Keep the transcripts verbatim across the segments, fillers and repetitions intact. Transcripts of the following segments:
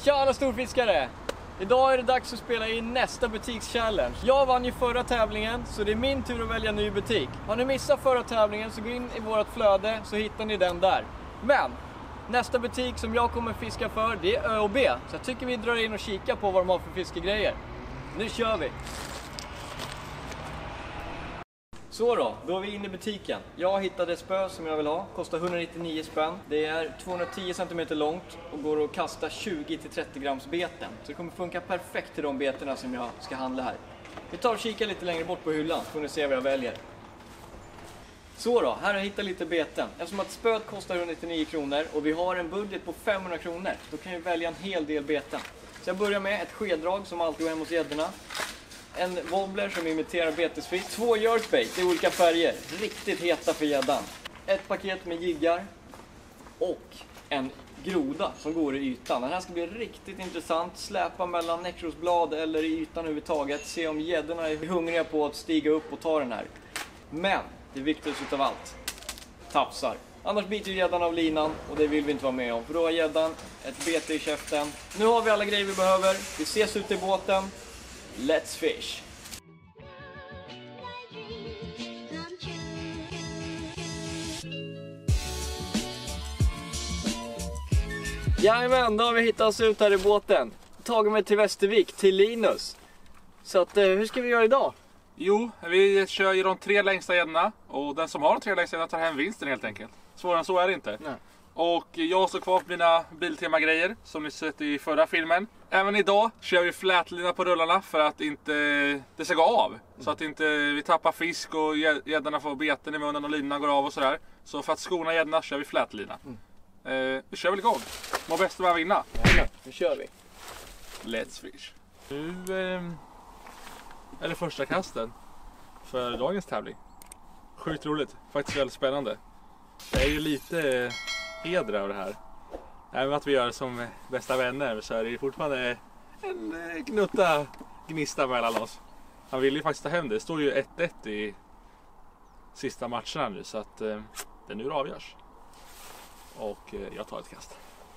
Tja alla storfiskare! Idag är det dags att spela in nästa butikschallenge. Jag vann ju förra tävlingen så det är min tur att välja ny butik. Har ni missat förra tävlingen så gå in i vårt flöde så hittar ni den där. Men nästa butik som jag kommer fiska för det är Ö och B. Så jag tycker vi drar in och kikar på vad de har för fiskegrejer. Nu kör vi! Så då, då är vi inne i butiken. Jag hittade ett spö som jag vill ha, kostar etthundranittionio spänn. Det är tvåhundratio centimeter långt och går att kasta tjugo till trettio grams beten. Så det kommer funka perfekt till de beterna som jag ska handla här. Vi tar och kikar lite längre bort på hyllan så får ni se vad jag väljer. Så då, här har jag hittat lite beten. Eftersom att spöet kostar etthundranittionio kronor och vi har en budget på femhundra kronor, då kan jag välja en hel del beten. Så jag börjar med ett skeddrag som alltid går hem hos gäddorna. En wobbler som imiterar betesfisk. Två jerkbait i olika färger. Riktigt heta för gäddan. Ett paket med jiggar. Och en groda som går i ytan. Den här ska bli riktigt intressant. Släpa mellan näckrosblad eller i ytan överhuvudtaget. Se om gäddorna är hungriga på att stiga upp och ta den här. Men det viktigaste utav allt. Tafsar. Annars biter gäddan av linan och det vill vi inte vara med om. För då har gäddan ett bete i käften. Nu har vi alla grejer vi behöver. Vi ses ute i båten. Let's fish! Jajamän, då har vi hittat oss ut här i båten. Tagit mig till Västervik, till Linus. Så att, hur ska vi göra idag? Jo, vi kör ju de tre längsta gäddorna. Och den som har de tre längsta gäddorna tar hem vinsten helt enkelt. Svårare än så är det inte. Nej. Och jag står kvar på mina Biltema-grejer som ni sett i förra filmen. Även idag kör vi flätlina på rullarna för att inte det ska gå av. Mm. Så att inte vi tappar fisk och gäddorna får beten i munnen och linan går av och sådär. Så för att skona gäddorna kör vi flätlina. Mm. Eh, vi kör väl igång. Må bäst att vinna. Ja, nu kör vi. Let's fish. Nu eh, är det första kasten för dagens tävling. Sjukt roligt. Faktiskt väldigt spännande. Det är ju lite heder av det här. Även att vi gör det som bästa vänner så är det fortfarande en gnutta gnista mellan oss. Han vill ju faktiskt ta hem det. Det står ju ett ett i sista matcherna nu så att eh, det nu avgörs. Och eh, jag tar ett kast.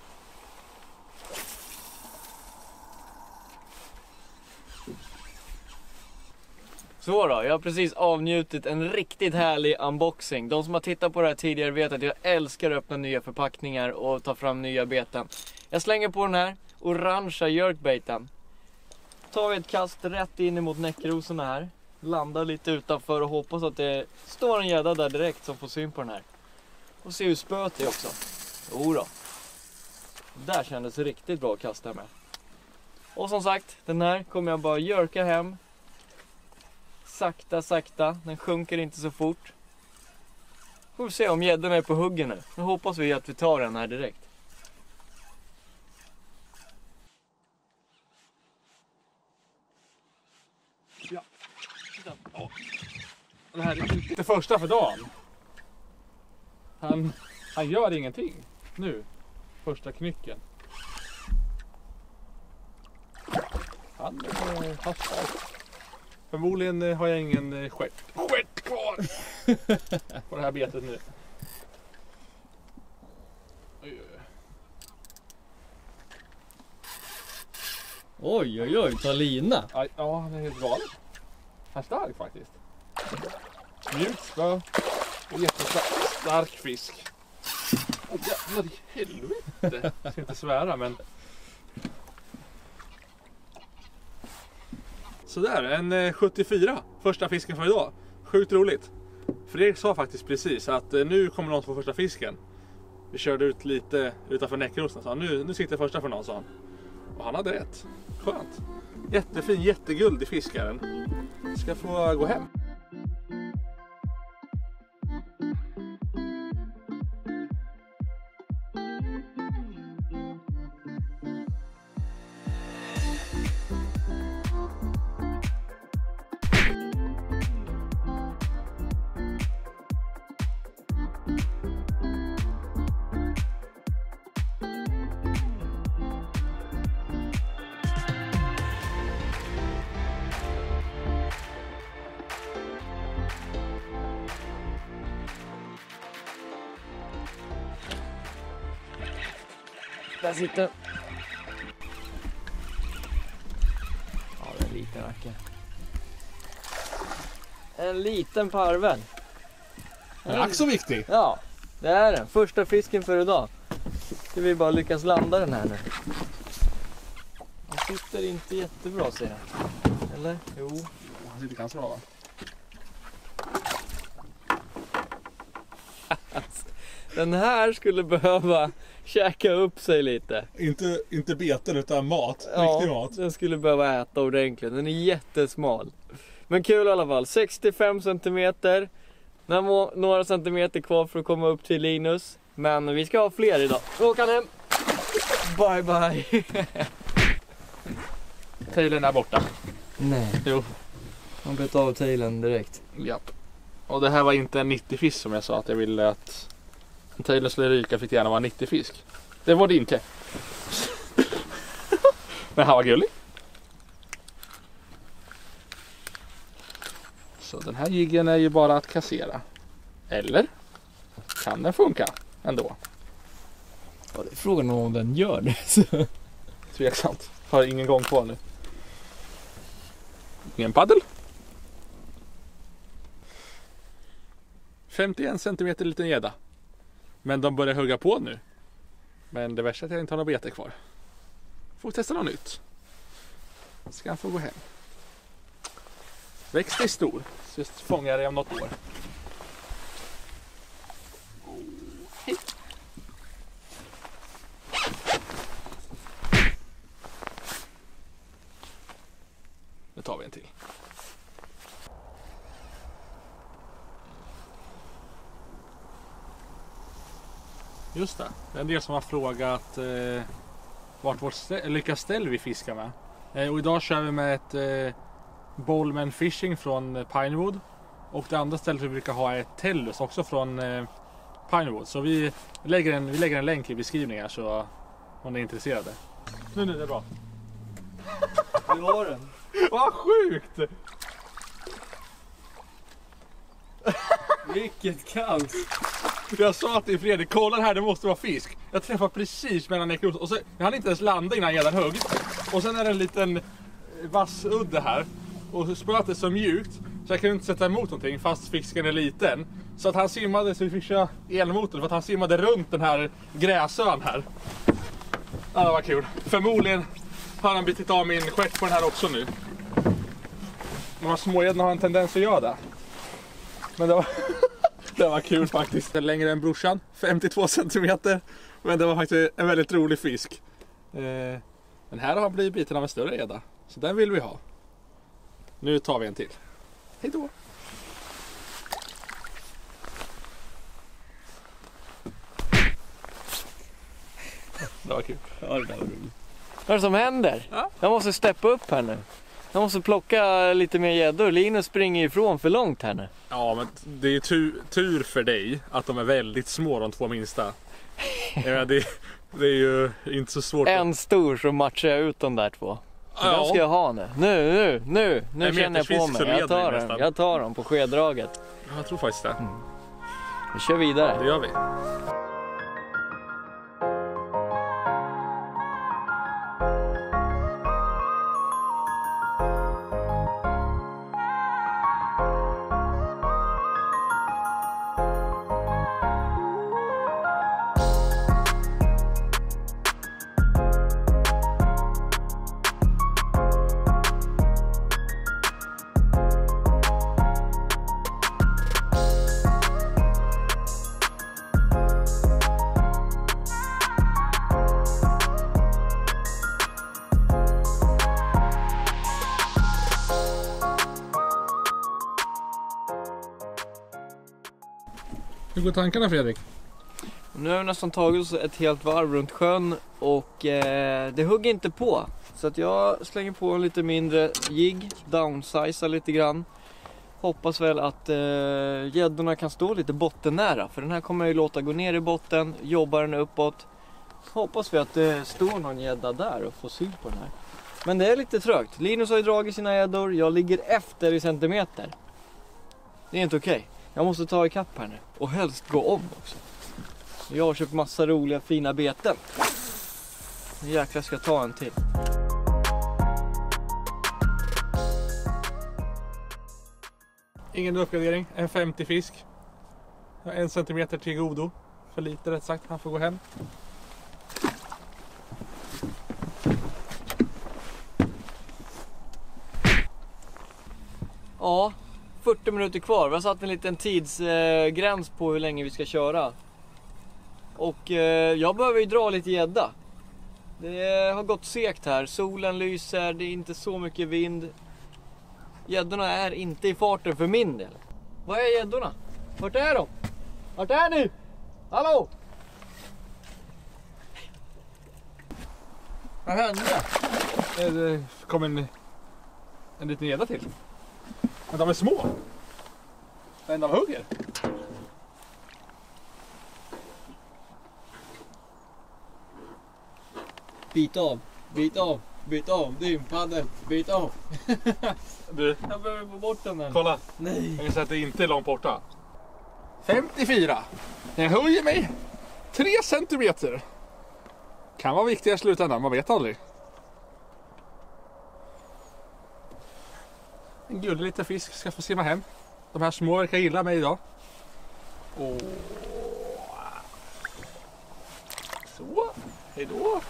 Så då, jag har precis avnjutit en riktigt härlig unboxing. De som har tittat på det här tidigare vet att jag älskar att öppna nya förpackningar och ta fram nya beten. Jag slänger på den här orangea jerkbaiten. Tar vi ett kast rätt in emot näckrosorna här. Landar lite utanför och hoppas att det står en gädda där direkt som får syn på den här. Och se hur spöet är också. Jo då. Där kändes det riktigt bra att kasta med. Och som sagt, den här kommer jag bara jerka hem. Sakta, sakta. Den sjunker inte så fort. Får vi se om gäddorna är på huggen nu. Nu hoppas vi att vi tar den här direkt. Ja. Oh. Det här är inte det första för dagen. Han, han gör ingenting. Nu. Första knycken. Han eh, har starkt. Förmodligen har jag ingen stjärt, stjärt kvar på det här betet nu. Oj, Oj, oj, oj, ta lina. Ja, han är helt galen. Han är stark faktiskt. Mjukt spö. Jättestark fisk. Åh, jävlar i helvete. Jag ska inte svära, men... Sådär, en sjuttiofyra. Första fisken för idag. Sjukt roligt. Fredrik sa faktiskt precis att nu kommer någon få första fisken. Vi körde ut lite utanför näckrosen. Så nu, nu sitter första för någon, sa han. Och han hade rätt. Skönt. Jättefin, jätteguld i fiskaren. Ska få gå hem. Där sitter. liten racka. En liten parvel. Den är också viktig. Ja, det är den. Första fisken för idag. Ska vi bara lyckas landa den här nu. Den sitter inte jättebra, ser jag. Eller? Jo. Den sitter ganska bra, va? Den här skulle behöva käka upp sig lite. Inte, inte beten utan mat. Ja, riktig mat. Den skulle behöva äta ordentligt. Den är jättesmal. Men kul i alla fall. sextiofem centimeter. Några centimeter kvar för att komma upp till Linus. Men vi ska ha fler idag. Åka hem. Bye bye. Tailen är borta. Nej. Jo. Man bet av tailen direkt. Japp. Och det här var inte en nittio fisk som jag sa att jag ville att en tailen skulle ryka, fick gärna vara nittio fisk. Det var det inte. Men han var gullig. Så den här jiggen är ju bara att kassera. Eller kan den funka ändå? Ja, det är frågan om den gör det. Tveksamt. Har ingen gång kvar nu. Ingen paddel. femtioen centimeter liten gädda. Men de börjar hugga på nu. Men det värsta är att jag inte har några bete kvar. Får testa något nytt. Ska han få gå hem. Växt är stor. Så just fångar jag det om något år. Hej. Nu tar vi en till. Just det. Det är en del som har frågat eh, vart vårt stä- lyckas ställ vi fiskar med. Eh, och idag kör vi med ett eh, Bollman Fishing från eh, Pinewood. Och det andra stället vi brukar ha är ett Tellus också från eh, Pinewood. Så vi lägger, en, vi lägger en länk i beskrivningen så om ni är intresserade. Nu, nu, det är bra. Du har den. Vad sjukt! Vilket kaos. Jag sa till Fredrik, kolla här, det måste vara fisk. Jag träffade precis mellan ekros och så, jag hann inte ens landa innan gäddan högg. Och sen är det en liten vass udde här. Och spöet är så mjukt så jag kunde inte sätta emot någonting fast fisken är liten. Så att han simmade, så vi fick köra elmotor för att han simmade runt den här gräsön här. Ja, det var kul. Förmodligen har han bitit av min stjärt på den här också nu. De här smågäddorna har en tendens att göra det. Men det var... Det var kul faktiskt. Den är längre än brorsan, femtiotvå centimeter. Men det var faktiskt en väldigt rolig fisk. Eh, men här har han blivit biten av en större gädda. Så den vill vi ha. Nu tar vi en till. Hej då! Det var kul. Ja, det var roligt. Vad är det som händer? Ja. Jag måste steppa upp här nu. Jag måste plocka lite mer gäddor. Linus springer ifrån för långt här nu. Ja, men det är tur, tur för dig att de är väldigt små, de två minsta. Ja, det, det är ju inte så svårt. En stor så matchar jag ut de där två. Så Ja. den ska jag ha nu. Nu, nu, nu. Nu En känner jag på metersfisk mig. så Jag leder tar vi dem. nästan. Jag tar dem på skeddraget. Jag tror faktiskt det. Vi kör vidare. Det gör vi. Hur går tankarna, Fredrik? Nu har vi nästan tagit oss ett helt varv runt sjön och eh, det hugger inte på. Så att jag slänger på en lite mindre jigg, downsizar lite grann. Hoppas väl att eh, gäddorna kan stå lite bottennära. För den här kommer jag ju låta gå ner i botten, jobba den uppåt. Hoppas vi att det står någon gädda där och får syn på den här. Men det är lite trögt. Linus har ju dragit sina gäddor, jag ligger efter i centimeter. Det är inte okej. Okay. Jag måste ta i kapp här nu. Och helst gå om också. Jag har köpt massa roliga fina beten. Nu jäklar ska jag ta en till. Ingen uppgradering, en femtio fisk. En centimeter till godo. För lite rätt sagt, han får gå hem. Ja, fyrtio minuter kvar. Vi har satt en liten tidsgräns på hur länge vi ska köra. Och eh, jag behöver ju dra lite gädda. Det har gått segt här. Solen lyser, det är inte så mycket vind. Gäddorna är inte i farten för min del. Vad är gäddorna? Vart är de? Vart är ni? Hallå? Vad hände? Det kom en, en liten gädda till. Men de är små. Men de hugger. Bit av, bit av, bit av, din paddel, bit av. Du, Jag behöver få bort den här. kolla. Nej. Jag kan säga att det inte är långt borta. femtiofyra. Jag höjer mig tre centimeter. Kan vara viktigare i slutändan, man vet aldrig. En gullig liten fisk ska få simma hem. De här små verkar gilla mig idag. Åh. Så, hejdå.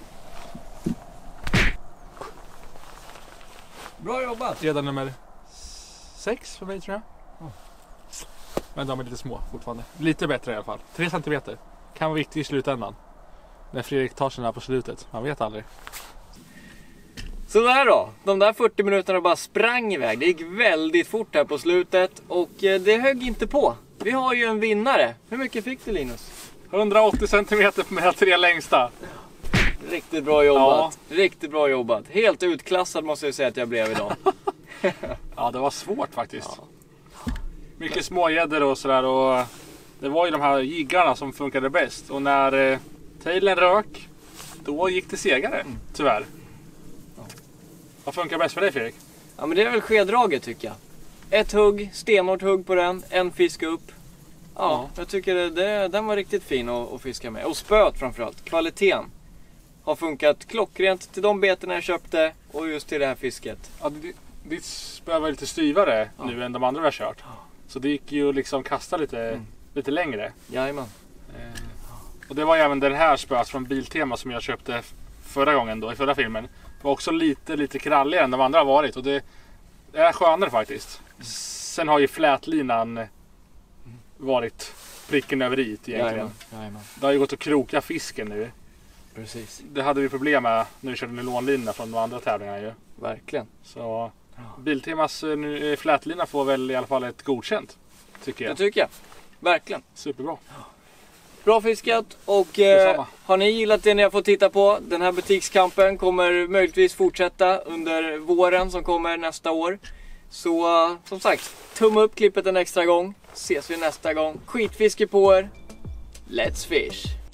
Bra jobbat. Redan nummer sex för mig tror jag. Oh. Men de är lite små fortfarande. Lite bättre i alla fall. Tre centimeter. Kan vara viktigt i slutändan. När Fredrik tar sig här på slutet. Man vet aldrig. Så där då. De där fyrtio minuterna bara sprang iväg. Det gick väldigt fort här på slutet. Och det högg inte på. Vi har ju en vinnare. Hur mycket fick du, Linus? hundraåttio centimeter på mina tre längsta. Riktigt bra jobbat. Ja. Riktigt bra jobbat. Helt utklassad måste jag säga att jag blev idag. Ja, det var svårt faktiskt. Ja. Mycket smågäddor och sådär. Och det var ju de här jiggarna som funkade bäst. Och när eh, tailen rök, då gick det segare, mm. tyvärr. Ja. Vad funkar bäst för dig, Fredrik? Ja, men det är väl skeddraget tycker jag. Ett hugg, stenhårt hugg på den, en fisk upp. Ja, ja. Jag tycker det, det, den var riktigt fin att, att fiska med. Och spöt framförallt, kvaliteten. Har funkat klockrent till de beterna jag köpte och just till det här fisket. Ja, ditt spö var lite styvare ja. nu än de andra vi har kört. Ja. Så det gick ju liksom kasta lite, mm. lite längre. Jajamän. Eh, och det var även den här spöet från Biltema som jag köpte förra gången då, i förra filmen. Var också lite, lite kralligare än de andra har varit. Och det, det är skönare faktiskt. Mm. Sen har ju flätlinan varit pricken över i egentligen. Jajamän. Jajamän. Det har ju gått att kroka fisken nu. Precis. Det hade vi problem med när vi körde nylonlina från de andra tävlingarna ju. Verkligen. Så Biltemas nu, flätlina får väl i alla fall ett godkänt, tycker jag. Det tycker jag. Verkligen. Superbra. Bra fiskat och eh, har ni gillat det ni har fått titta på? Den här butikskampen kommer möjligtvis fortsätta under våren som kommer nästa år. Så uh, som sagt, tumma upp klippet en extra gång. Ses vi nästa gång. Skitfiske på er. Let's fish!